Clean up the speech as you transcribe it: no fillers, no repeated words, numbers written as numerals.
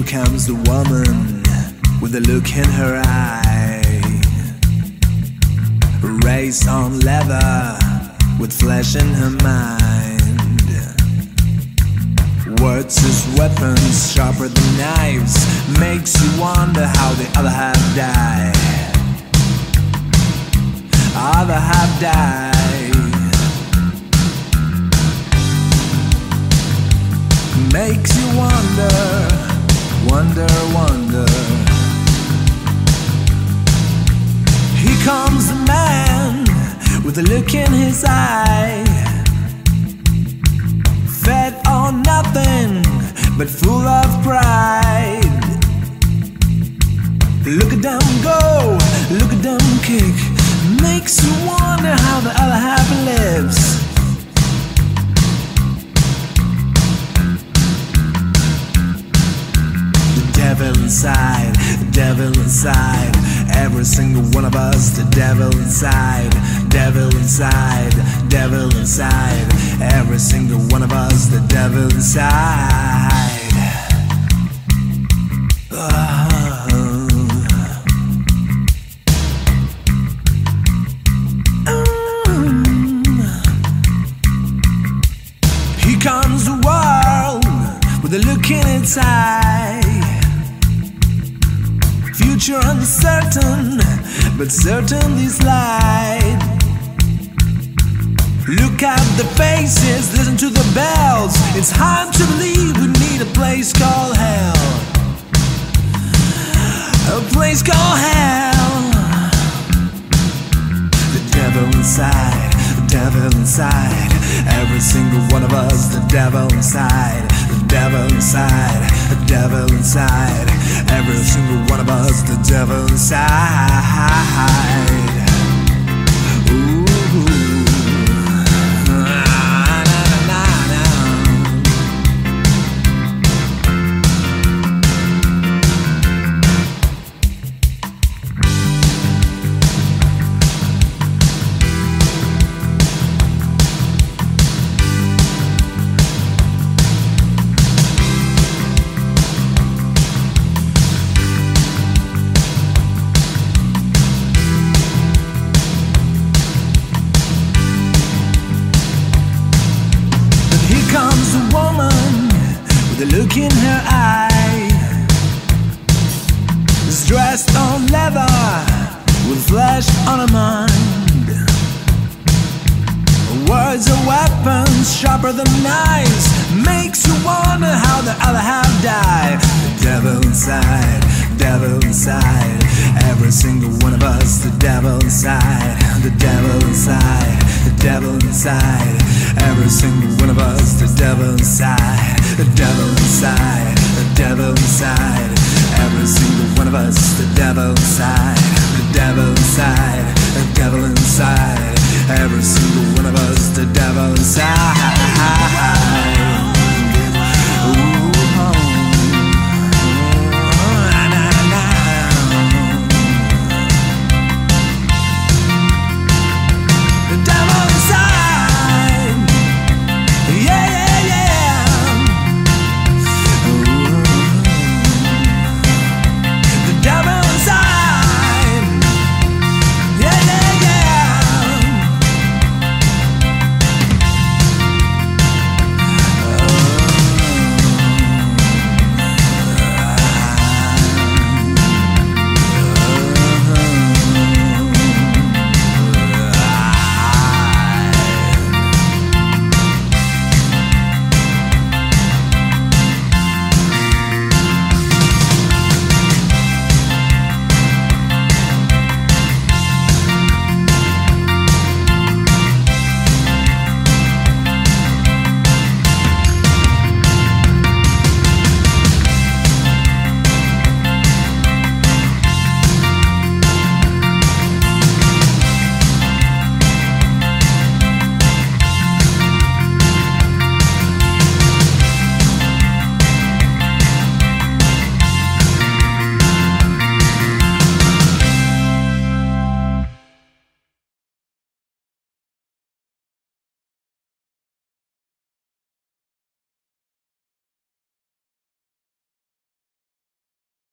comes the woman with a look in her eye, raised on leather with flesh in her mind. Words as weapons, sharper than knives, makes you wonder how the other half died. Other half died. Makes you wonder, wonder, wonder. Here comes the man with a look in his eye, fed on nothing but full of pride. Look at them go, look at them kick, makes you wonder how the other half lives. The devil inside, every single one of us, the devil inside, devil inside, devil inside, every single one of us, the devil inside. Here comes the world with a look in its eye. Future uncertain, but certain this light. Look at the faces, listen to the bells. It's hard to believe we need a place called hell. A place called hell. The devil inside, the devil inside, every single one of us, the devil inside, the devil inside, the devil inside, every single one of us, the devil inside. Ooh. Comes a woman with a look in her eye, is dressed on leather with flesh on her mind. Words are weapons, sharper than knives, makes you wonder how the other half died. The devil inside, devil inside, every single one of us, the devil inside, the devil inside, the devil inside, every single one of us, the devil inside, the devil inside, the devil inside, every single one of us, the devil inside, the devil inside, the devil inside, every single one of us, the devil inside.